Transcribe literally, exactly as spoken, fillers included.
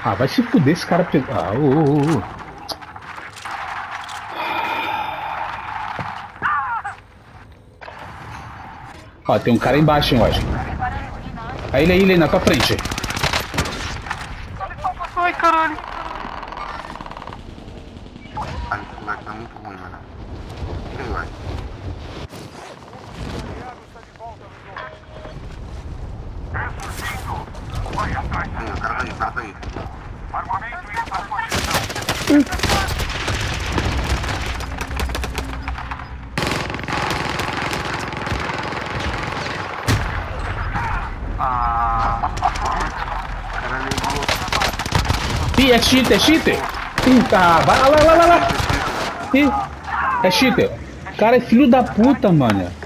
Ah, vai se fuder esse cara. Pe... Ah, ô, ô, ô. Ó, tem um cara embaixo, eu acho. Aí ele aí, ele aí, na tua frente. Ai, caralho. Ai, esse moleque tá muito ruim, mano. Quem vai? Sim, o cara tá aí, o cara tá aí. Ah. Cara levou. Ih, é cheater, é cheater. Ih, tá, vai lá, lá, lá, lá. Ih, é cheater. Cara, é filho da puta, mano.